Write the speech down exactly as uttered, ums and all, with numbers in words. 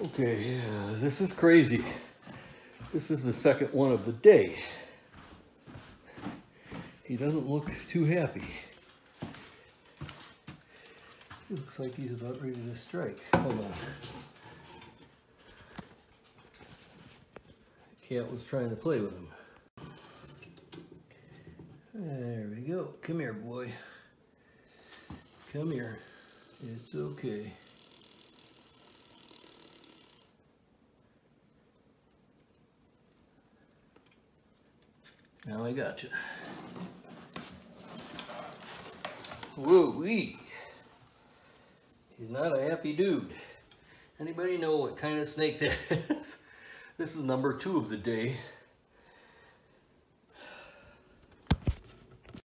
Okay, yeah, this is crazy. This is the second one of the day. He doesn't look too happy. He looks like he's about ready to strike. Hold on. The cat was trying to play with him. There we go. Come here, boy. Come here. It's okay. Now I got you. Woo-wee. He's not a happy dude. Anybody know what kind of snake that is? This is number two of the day.